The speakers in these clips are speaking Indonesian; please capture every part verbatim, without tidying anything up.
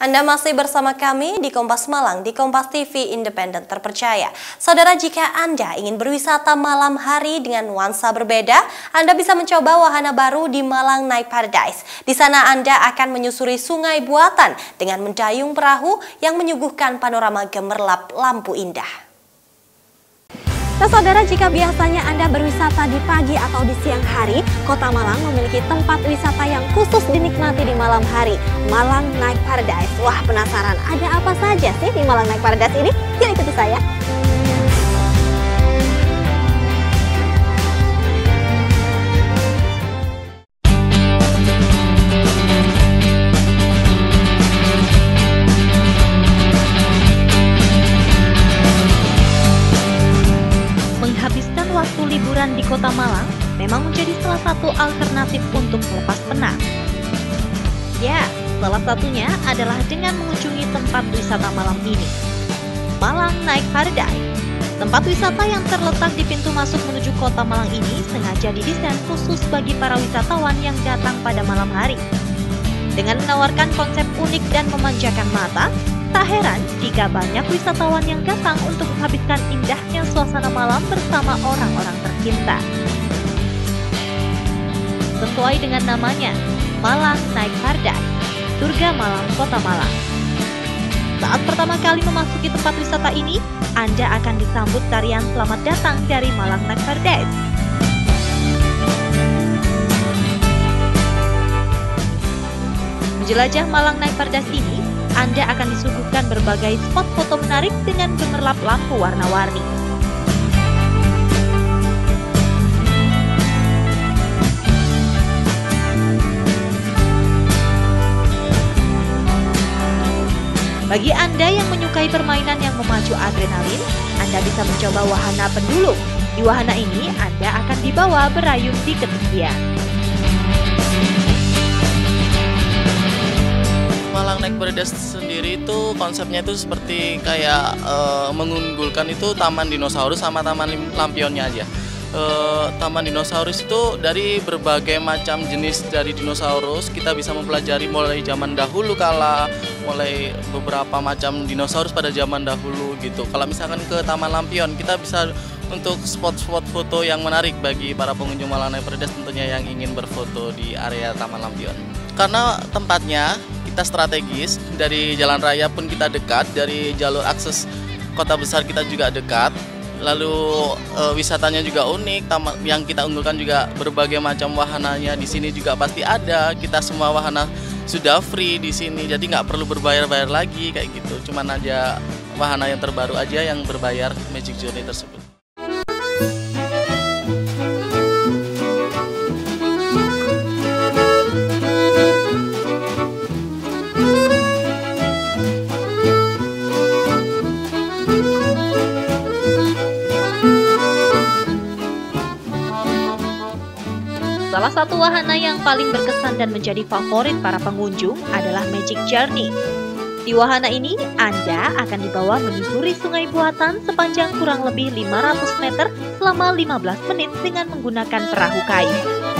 Anda masih bersama kami di Kompas Malang, di Kompas T V Independen Terpercaya. Saudara, jika Anda ingin berwisata malam hari dengan nuansa berbeda, Anda bisa mencoba wahana baru di Malang Night Paradise. Di sana Anda akan menyusuri sungai buatan dengan mendayung perahu yang menyuguhkan panorama gemerlap lampu indah. Nah saudara, jika biasanya Anda berwisata di pagi atau di siang hari, Kota Malang memiliki tempat wisata yang khusus dinikmati di malam hari, Malang Night Paradise. Wah, penasaran ada apa saja sih di Malang Night Paradise ini? Yuk ikuti saya. Menghabiskan waktu liburan di Kota Malang memang menjadi salah satu alternatif untuk melepas penat. Ya, salah satunya adalah dengan mengunjungi tempat wisata malam ini, Malang Night Paradise. Tempat wisata yang terletak di pintu masuk menuju Kota Malang ini sengaja didesain khusus bagi para wisatawan yang datang pada malam hari. Dengan menawarkan konsep unik dan memanjakan mata, tak heran jika banyak wisatawan yang datang untuk menghabiskan indahnya suasana malam bersama orang-orang tercinta. Sesuai dengan namanya, Malang Night Paradise, surga malam Kota Malang. Saat pertama kali memasuki tempat wisata ini, Anda akan disambut tarian selamat datang dari Malang Night Paradise. Menjelajah Malang Night Paradise ini, Anda akan disuguhkan berbagai spot foto menarik dengan gemerlap lampu warna-warni. Bagi Anda yang menyukai permainan yang memacu adrenalin, Anda bisa mencoba wahana pendulum. Di wahana ini, Anda akan dibawa berayun di ketinggian. Malang Night Paradise sendiri itu konsepnya itu seperti kayak e, mengunggulkan itu Taman Dinosaurus sama Taman Lampionnya aja. E, Taman Dinosaurus itu dari berbagai macam jenis dari dinosaurus, kita bisa mempelajari mulai zaman dahulu kala, mulai beberapa macam dinosaurus pada zaman dahulu gitu. Kalau misalkan ke Taman Lampion, kita bisa untuk spot-spot foto yang menarik bagi para pengunjung Malang Night Paradise tentunya yang ingin berfoto di area Taman Lampion. Karena tempatnya kita strategis, dari jalan raya pun kita dekat, dari jalur akses kota besar kita juga dekat. Lalu e, wisatanya juga unik, taman yang kita unggulkan juga berbagai macam wahananya di sini juga pasti ada. Kita semua wahana sudah free di sini, jadi nggak perlu berbayar-bayar lagi kayak gitu. Cuman aja wahana yang terbaru aja yang berbayar, Magic Journey tersebut. Salah satu wahana yang paling berkesan dan menjadi favorit para pengunjung adalah Magic Journey. Di wahana ini, Anda akan dibawa menyusuri sungai buatan sepanjang kurang lebih lima ratus meter selama lima belas menit dengan menggunakan perahu kayu.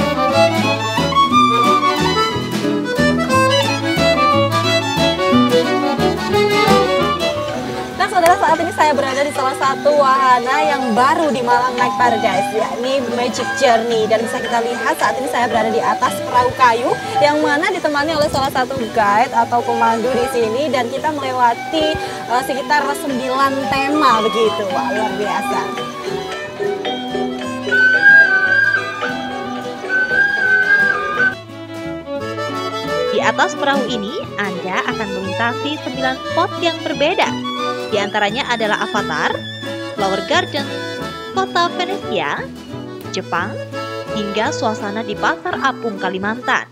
Saudara, saat ini saya berada di salah satu wahana yang baru di Malang Night Paradise, yakni Magic Journey. Dan bisa kita lihat saat ini saya berada di atas perahu kayu yang mana ditemani oleh salah satu guide atau pemandu di sini, dan kita melewati uh, sekitar sembilan tema begitu. Wah, luar biasa. Di atas perahu ini, Anda akan melintasi sembilan spot yang berbeda. Di antaranya adalah Avatar, Flower Garden, Kota Venesia, Jepang, hingga suasana di Pasar Apung, Kalimantan.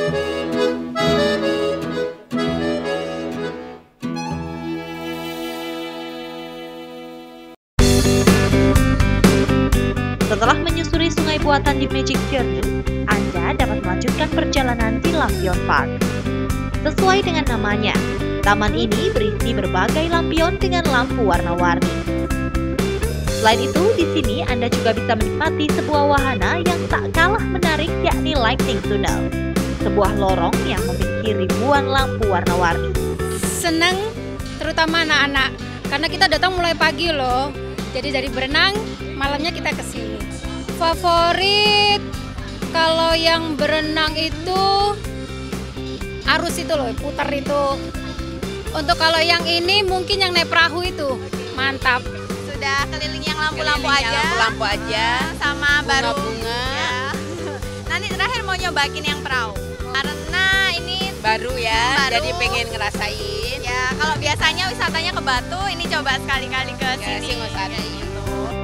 Setelah menyusuri sungai buatan di Magic Journey, Anda dapat melanjutkan perjalanan di Lampion Park. Sesuai dengan namanya, taman ini berisi berbagai lampion dengan lampu warna-warni. Selain itu, di sini Anda juga bisa menikmati sebuah wahana yang tak kalah menarik, yakni Lighting Tunnel, sebuah lorong yang memiliki ribuan lampu warna-warni. seneng, terutama anak-anak. Karena kita datang mulai pagi loh. Jadi dari berenang, malamnya kita ke sini. Favorit kalau yang berenang itu arus itu loh, putar itu. Untuk kalau yang ini mungkin yang naik perahu itu, mantap. Sudah keliling yang lampu-lampu aja. Lampu-lampu aja. Sama baru bunga-bunga. Ya. Nanti terakhir mau nyobain yang perahu. Karena ini Baru ya, baru. jadi pengen ngerasain. Ya, kalau biasanya wisatanya ke Batu, ini coba sekali-kali ke Ya, sini. Singosari. Ya, gitu.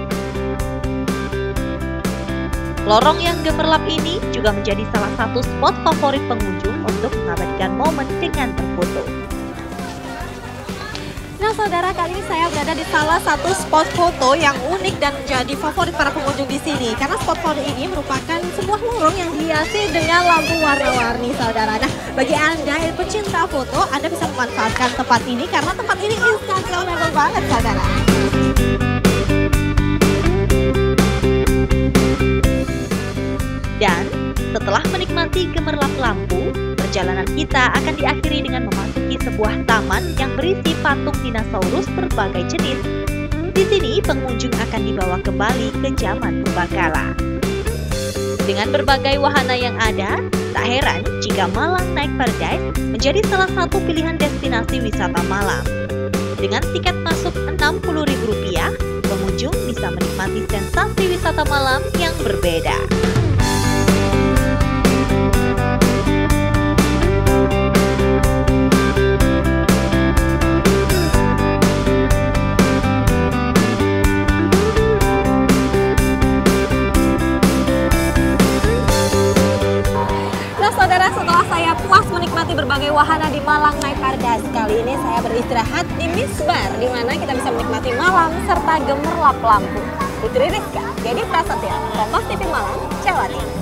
Lorong yang gemerlap ini juga menjadi salah satu spot favorit pengunjung untuk mengabadikan momen dengan berfoto. Nah saudara, kali ini saya berada di salah satu spot foto yang unik dan menjadi favorit para pengunjung di sini. Karena spot foto ini merupakan sebuah lorong yang dihiasi dengan lampu warna-warni saudara. Nah, bagi Anda yang pecinta foto, Anda bisa memanfaatkan tempat ini karena tempat ini instagramable banget saudara. Dan setelah menikmati gemerlap lampu, perjalanan kita akan diakhiri dengan memasuki sebuah taman yang berisi patung dinosaurus berbagai jenis. Di sini pengunjung akan dibawa kembali ke zaman purbakala. Dengan berbagai wahana yang ada, tak heran jika Malang Night Paradise menjadi salah satu pilihan destinasi wisata malam. Dengan tiket masuk enam puluh ribu rupiah, pengunjung bisa menikmati sensasi wisata malam yang berbeda. Saudara, setelah saya puas menikmati berbagai wahana di Malang Night Paradise, kali ini saya beristirahat di Miss Bar, di mana kita bisa menikmati malam serta gemerlap lampu. Putri Rizka, Dedi Prasetya, Kompas T V Malang, Jawa Timur.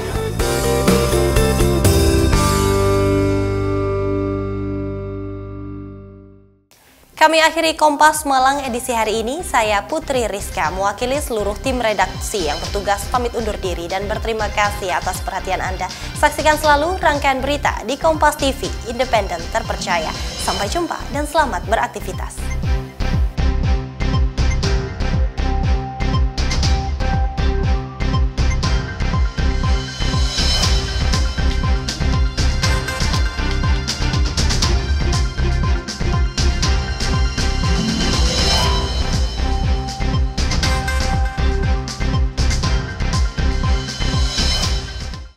Kami akhiri Kompas Malang edisi hari ini. Saya Putri Rizka, mewakili seluruh tim redaksi yang bertugas pamit undur diri dan berterima kasih atas perhatian Anda. Saksikan selalu rangkaian berita di Kompas T V, independen terpercaya. Sampai jumpa dan selamat beraktivitas.